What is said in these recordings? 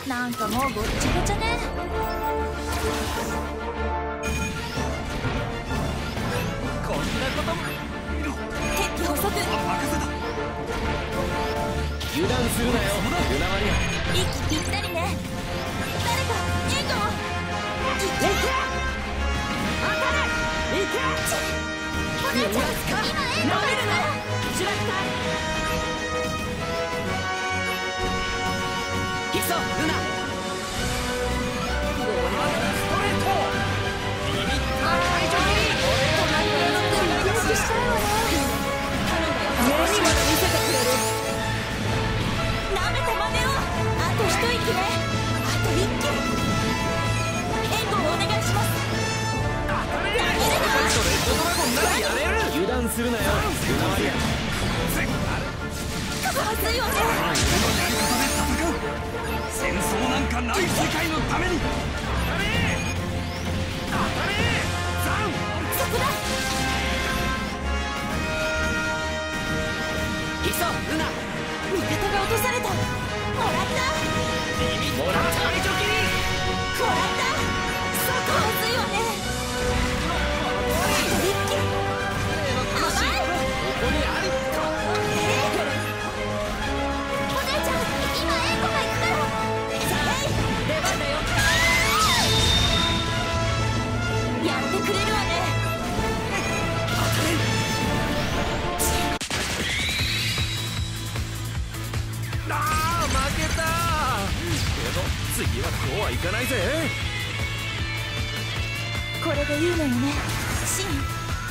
なんかもうごっちゃごちゃね。 こんなことも。 敵機捕捉。 任せた。 油断するなよルナマリア。 息ぴったりね。誰か援護を。いけ当たれ。いけお姉ちゃん今援護がいるからしまった行くぞルナ。 ストレート。ビビッと会場に。 隣で乗ってリクエストしたいわね。目にまで見せてくれる。なめた真似を。あと一息ね。あと一気。援護をお願いします。やめるな。 レッドドラゴンならやれる。 油断するなよルナマリア。 まずいわね。 このやり方で戦う。戦争なんかない世界のために。当たれ当たれザン。 そこだ。 行くぞルナ。 味方が落とされた。もらったビビッと会場切り。 もらった。そこまずいわね。あと一気。甘い。 ここにあり。 お姉ちゃん今援護が行くから。 出番だよ。 やってくれるわね。 ああ負けた。けど次はこうはいかないぜ。 これでいいのよねシン。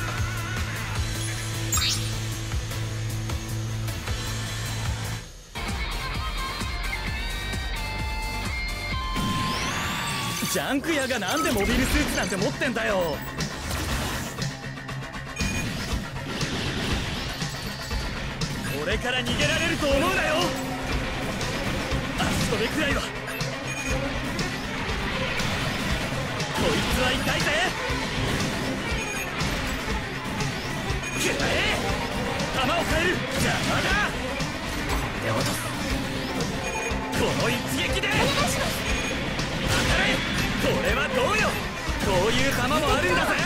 ジャンク屋がなんでモビルスーツなんて持ってんだよ。俺から逃げられると思うなよ。足止めくらいは。こいつは痛いぜ。くらえ。弾を変える。邪魔だ。で落とす。この一撃で。 お願いします。 当たれ。これはどうよ。こういう弾もあるんだぜ。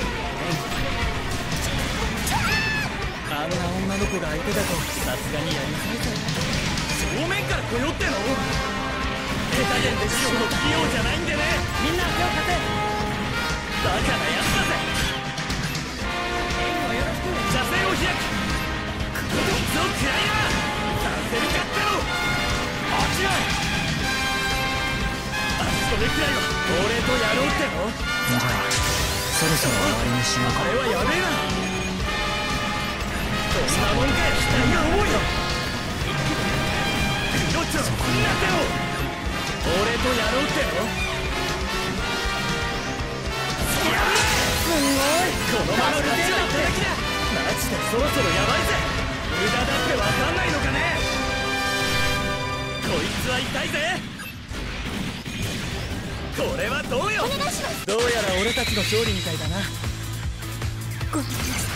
あんな女の子が相手だとさすがにやりづらいぜ。正面から来よっての。手加減でしようの器用じゃないんでね。みんな手を貸せ。バカなやつだぜ。車線を開く。こいつを食らいな。させるかっての。落ちろ。足止めくらいは俺とやろうっての。 じゃあそろそろ終わりにしようか。 あれはやべえな。そんなもんかよ。期待が重いよ。命をこんな手を。俺とやろうっての。やべえ。すごい。このまま勝ちはいただきだ。マジでそろそろやばいぜ。無駄だってわかんないのかね。こいつは痛いぜ。これはどうよ。 お願いします。 どうやら俺たちの勝利みたいだな。 ごめんなさい。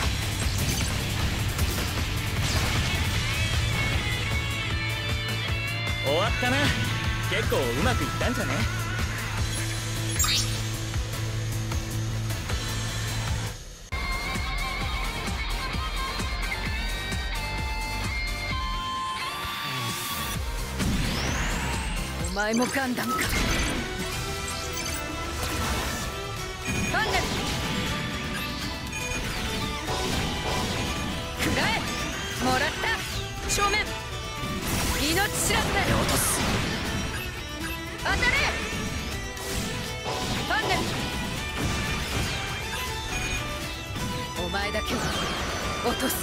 終わったな。結構うまくいったんじゃね。 お前もガンダムか。ファンネルくらえ。もらった。正面命知らずで落とす。 当たれ。ファンネルお前だけは落とす。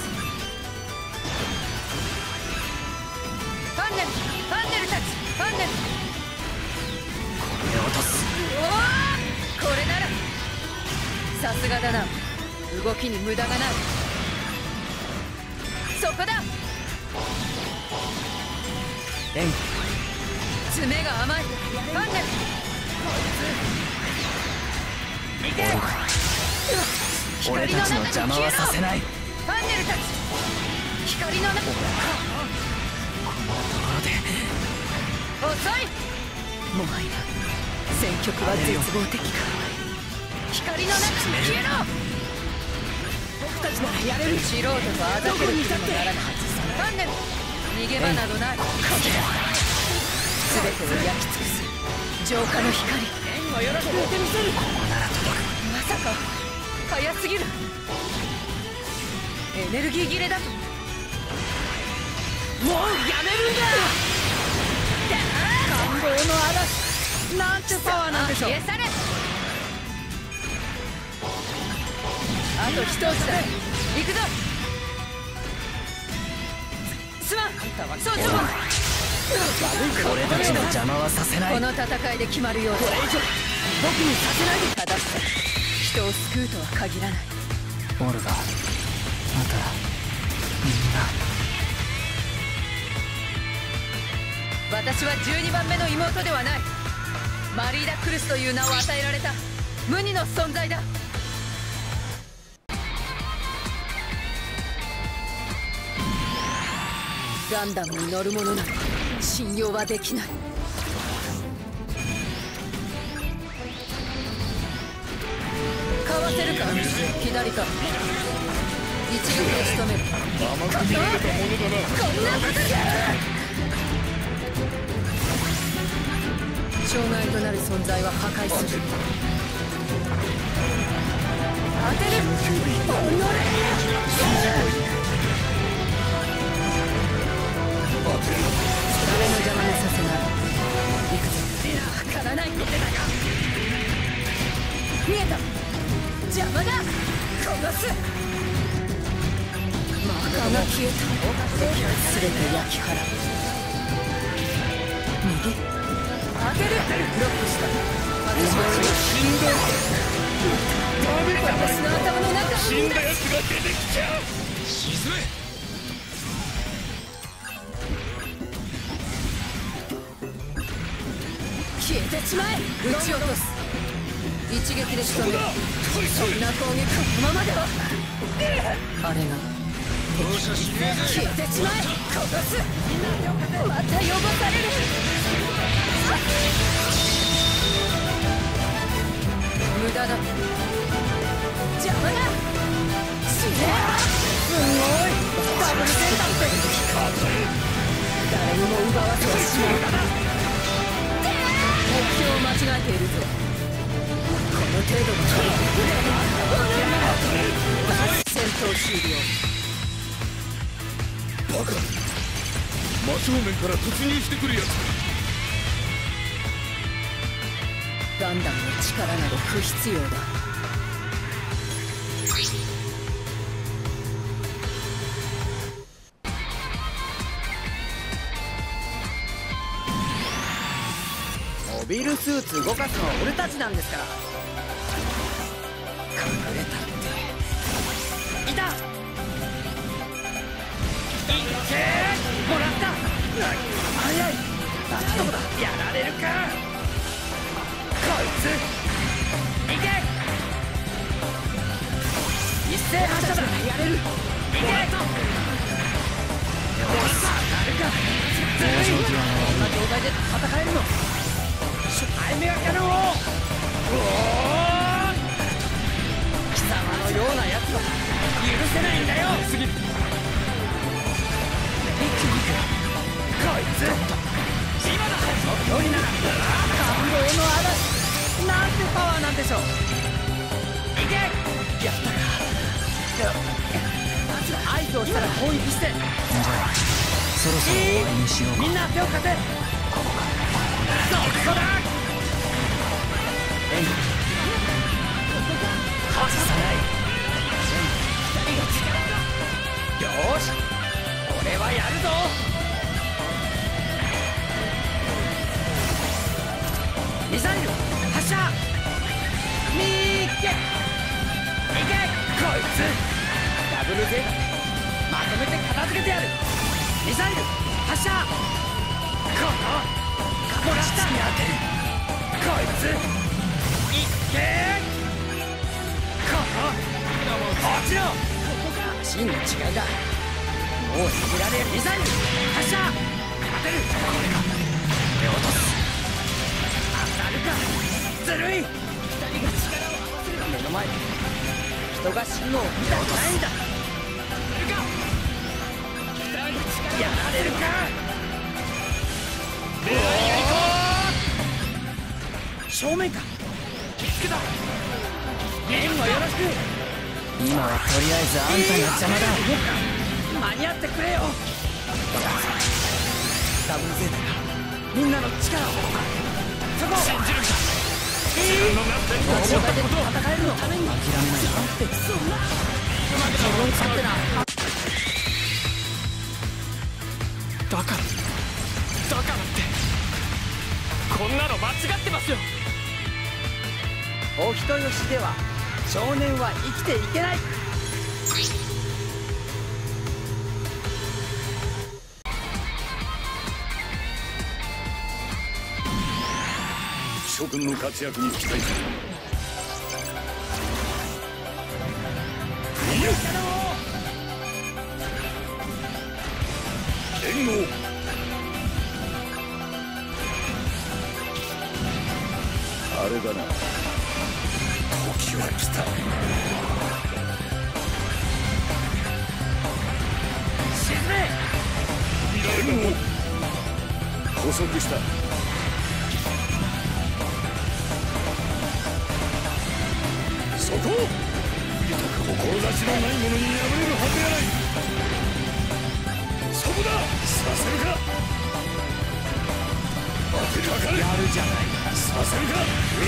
ファンネルファンネルたちファンネル落とす。 おおこれならさすがだな。動きに無駄がない。そこだ。 援護。 爪が甘い。ファンネルいけ。 俺たちの邪魔はさせない。 ファンネルたち光の中。 こんなところで遅い。 もはや戦局は絶望的か。光の中に消えろ。僕たちならやれる。素人とあざける気にもならないはずさ。ファンネル逃げ場などない。全てを焼き尽くす浄化の光。 円をよろしくてみせる。 ここなら届く。 まさか早すぎる。エネルギー切れだと。 もうやめるんだ。感動の嵐なんてパワーなんでしょう。 消え去れ。あと一押しだ。行くぞ。すまん。そうちょ俺たちの邪魔はさせない。 この戦いで決まるようだ。 これ以上僕にさせないで。 正しさ人を救うとは限らない。 オルガ、またみんな。 私は12番目の妹ではない。マリーダ・クルスという名を与えられた無二の存在だ。ガンダムに乗る者など信用はできない。かわせるか。左か。一撃で仕留める。 甘く見られたものだな。 こんなことじゃ。障害となる存在は破壊する。当てる。誰の邪魔もさせない。行くぞ。わからないって言ってたか。見えた。邪魔だ。殺す。マーカーが消えた。全て焼き払う。右。当てる。ブロックした。私は死んだ。私の頭の中に死んだ奴が出てきちゃう。沈め。 消えてしまえ。撃ち落とす。一撃で仕留める。そんな攻撃このままでは。あれが消えてしまえ。殺す。また汚される。無駄だ。邪魔だ。死ね。すごいダブルセンターって誰にも奪わせはしない。目標を間違えているぞ。この程度の戦闘終了。 バカ。真正面から突入してくるやつ。 ガンダムの力など不必要だ。 モビルスーツ動かすのは俺たちなんですから。隠れたっていた。いけもらった。早い。どこだ。やられるか。こいついけ。一斉発射だ。やれる。いけ。よし当たるか。こんな状態で戦えるの。初対面やけど。おお貴様のようなやつは許せないんだよ。すぎる。一気にこいつ今だ。そのようになら感動の嵐なんてパワーなんでしょう。いけ。やったか。まずは合図をしたら攻撃して。 じゃあそろそろ終わりにしようか。 みんな手を貸せ。そこだ。外さない。よーし俺はやるぞ。ミサイル発射。みーけ。いけこいつダブルゼータまとめて片付けてやる。ミサイル発射。このもらった。こいついけ。この落ちろ。真の違いだ。もう避けられる。ミサイル発射。当てる。これか。落とす。 か。ずるい。二人が力を合わせれば目の前で人が死ぬのを見たくないんだ。やられるか。レアユニコーン正面か。見つけた。ゲームはよろしく。 今はとりあえずあんたが邪魔だ。 間に合ってくれよ。ダブルゼータがみんなの力をそこを信じるんだ。自分のなって立ち寄ったことを戦えるのために諦めないよ。 そんな自分を使ってな。だからってこんなの間違ってますよ。お人よしでは少年は生きていけない。 諸君の活躍に期待する。剣豪あれだな、時は来た。 沈め。 剣豪捕捉した。そこを志のない者に敗れるはずやない。そこだ。させるか。当てるかかれ。やるじゃない。させるか。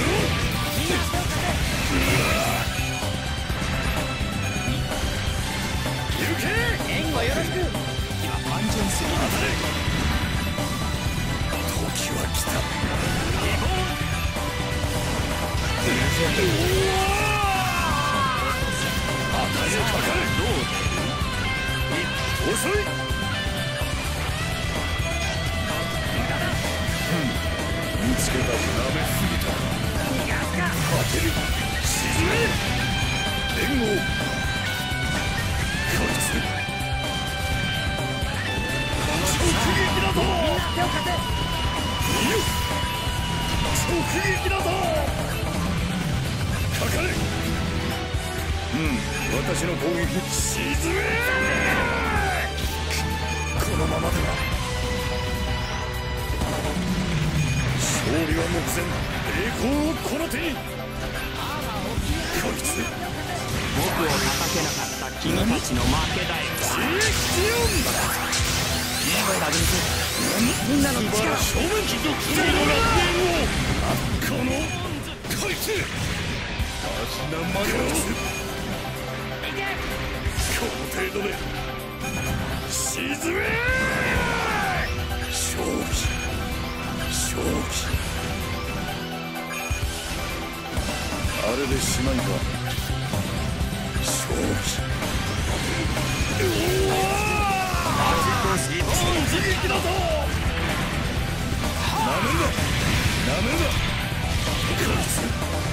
行け。 援護よろしく。 今安全すぎる。当たれ。時は来た。遅い。見つけた。舐めすぎた。 逃がすか。 当てる。沈め。連合こいつ直撃だぞ。 みんな手を貸せ。 直撃だぞ。かかれ。私の攻撃。沈め。このままでは勝利は目前。栄光をこの手に。こいつ僕を叩けなかった君たちの負けだよ。 みんなの力を正面機と苦闘の楽園を。このこいつ足なまりをこの程度で沈め。勝機あれでしまいか。勝機一撃だぞ。なめんな。こいつ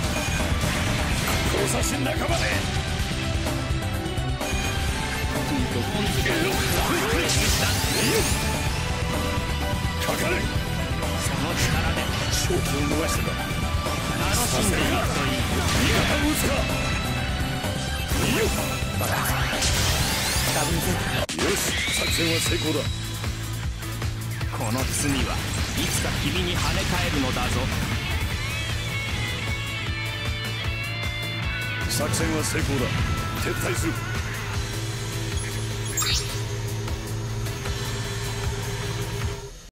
交差し仲間でかかれ。 その力で勝機を逃してた。 楽しんでいくといい。 味方を撃つか。 ダブルゼータ。 よし、作戦は成功だ。 この罪はいつか君に跳ね返るのだぞ。 作戦は成功だ。撤退する。